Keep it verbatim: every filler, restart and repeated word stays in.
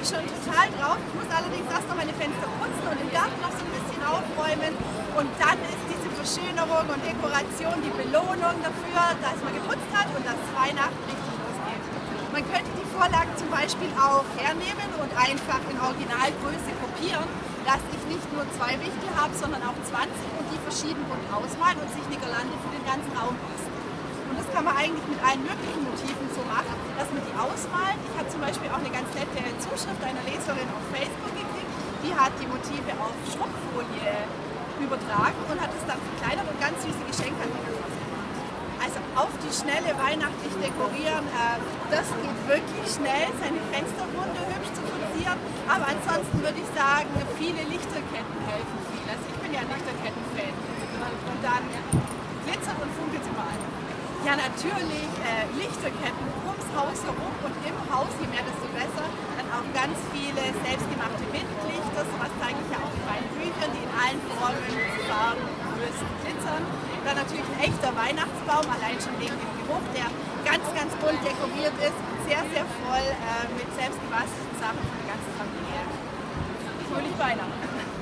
mich schon total drauf. Ich muss allerdings erst noch meine Fenster putzen und den Garten noch so ein bisschen aufräumen. Und dann ist diese Verschönerung und Dekoration die Belohnung dafür, dass man geputzt hat und dass Weihnachten richtig losgeht. Man könnte die Vorlagen zum Beispiel auch hernehmen und einfach in Originalgröße kopieren, dass ich nicht nur zwei Wichtel habe, sondern auch zwanzig und die verschieden bunt ausmalen und sich eine Girlande für den ganzen Raum basteln. Und das kann man eigentlich mit allen möglichen Motiven so machen, dass man die ausmalt. Ich habe zum Beispiel auch eine ganz nette Zuschrift einer Leserin auf Facebook gekriegt, die hat die Motive auf Schrumpffolie übertragen und hat es dann verkleinert und ganz süße Geschenke an die gemacht. Also auf die schnelle weihnachtlich dekorieren, äh, das geht wirklich schnell, seine Fensterrunde hübsch zu fixieren. Aber ansonsten würde ich sagen, viele Lichterketten helfen viel. Also ich bin ja Lichterketten-Fan. Und dann glitzert und funkelt überall. Ja, natürlich äh, Lichterketten ums Haus herum und im Haus, je mehr desto besser. Dann auch ganz viele selbstgemachte Windlichter, sowas zeige ich ja auch in meinen Büchern, die in allen Formen, Farben, Größen glitzern. Dann natürlich ein echter Weihnachtsbaum, allein schon wegen dem Geruch, der ganz, ganz bunt dekoriert ist, sehr, sehr voll äh, mit selbstgebastelten Sachen für die ganze Familie. Fröhlich Weihnachten!